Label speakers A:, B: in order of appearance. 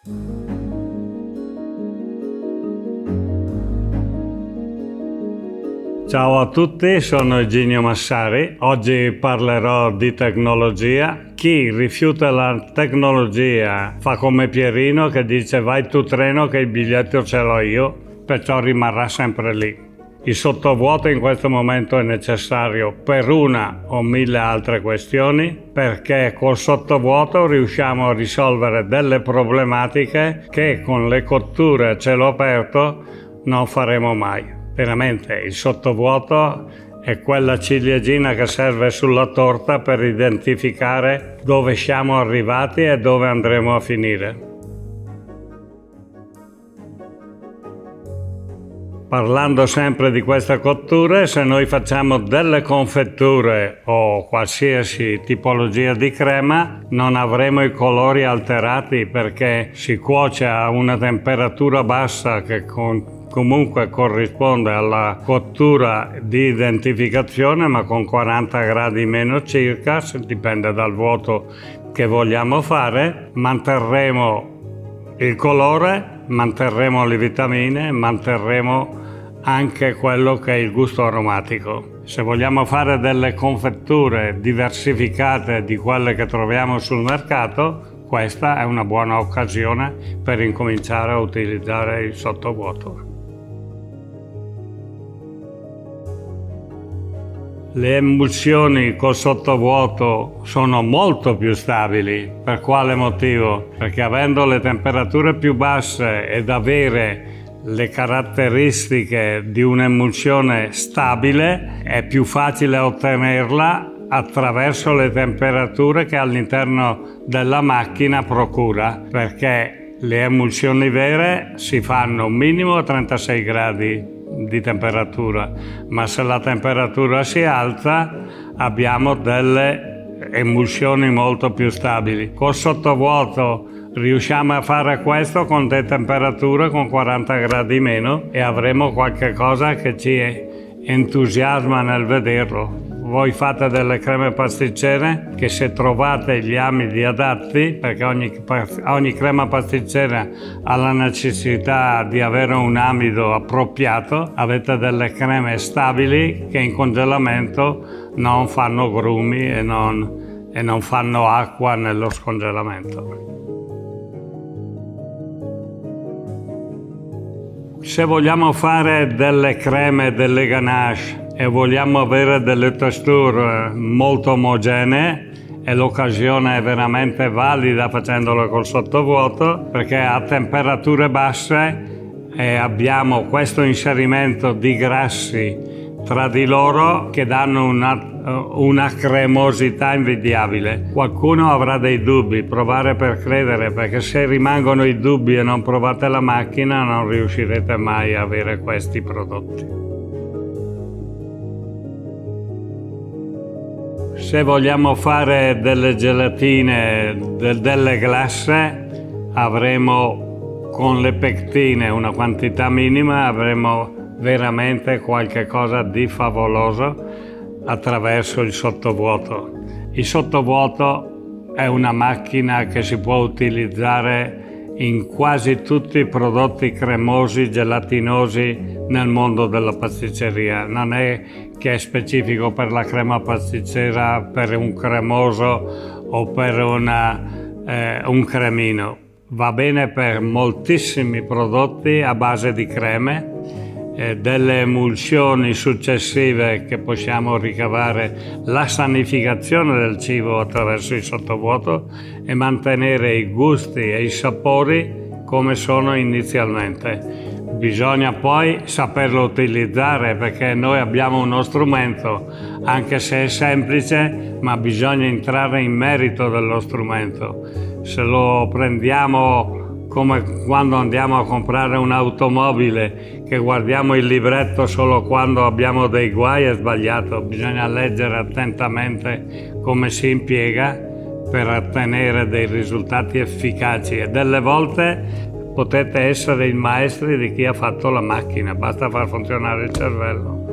A: Ciao a tutti, sono Eugenio Massari. Oggi parlerò di tecnologia. Chi rifiuta la tecnologia fa come Pierino che dice vai tu treno che il biglietto ce l'ho io, perciò rimarrà sempre lì. Il sottovuoto in questo momento è necessario per una o mille altre questioni, perché col sottovuoto riusciamo a risolvere delle problematiche che con le cotture a cielo aperto non faremo mai. Veramente il sottovuoto è quella ciliegina che serve sulla torta per identificare dove siamo arrivati e dove andremo a finire. Parlando sempre di queste cotture, se noi facciamo delle confetture o qualsiasi tipologia di crema, non avremo i colori alterati perché si cuoce a una temperatura bassa che comunque corrisponde alla cottura di identificazione, ma con 40 gradi meno circa, dipende dal vuoto che vogliamo fare. Manterremo il colore, manterremo le vitamine, manterremo anche quello che è il gusto aromatico. Se vogliamo fare delle confetture diversificate di quelle che troviamo sul mercato, questa è una buona occasione per incominciare a utilizzare il sottovuoto. Le emulsioni col sottovuoto sono molto più stabili. Per quale motivo? Perché avendo le temperature più basse ed avere le caratteristiche di un'emulsione stabile, è più facile ottenerla attraverso le temperature che all'interno della macchina procura, perché le emulsioni vere si fanno minimo a 36 gradi di temperatura, ma se la temperatura si alza abbiamo delle emulsioni molto più stabili. Col sottovuoto riusciamo a fare questo con delle temperature con 40 gradi meno e avremo qualche cosa che ci entusiasma nel vederlo. Voi fate delle creme pasticcere che, se trovate gli amidi adatti, perché ogni crema pasticcera ha la necessità di avere un amido appropriato, avete delle creme stabili che in congelamento non fanno grumi e non fanno acqua nello scongelamento. Se vogliamo fare delle creme, delle ganache e vogliamo avere delle texture molto omogenee, e l'occasione è veramente valida facendolo col sottovuoto, perché a temperature basse abbiamo questo inserimento di grassi tra di loro che danno una cremosità invidiabile. Qualcuno avrà dei dubbi, provare per credere, perché se rimangono i dubbi e non provate la macchina non riuscirete mai a avere questi prodotti. Se vogliamo fare delle gelatine, delle glasse, avremo con le pectine una quantità minima, avremo veramente qualche cosa di favoloso attraverso il sottovuoto. Il sottovuoto è una macchina che si può utilizzare in quasi tutti i prodotti cremosi, gelatinosi nel mondo della pasticceria. Non è che è specifico per la crema pasticcera, per un cremoso o per un cremino. Va bene per moltissimi prodotti a base di creme, delle emulsioni successive che possiamo ricavare, la sanificazione del cibo attraverso il sottovuoto e mantenere i gusti e i sapori come sono inizialmente. Bisogna poi saperlo utilizzare, perché noi abbiamo uno strumento, anche se è semplice, ma bisogna entrare in merito dello strumento. Se lo prendiamo come quando andiamo a comprare un'automobile, che guardiamo il libretto solo quando abbiamo dei guai, è sbagliato. Bisogna leggere attentamente come si impiega per ottenere dei risultati efficaci, e delle volte potete essere i maestri di chi ha fatto la macchina, basta far funzionare il cervello.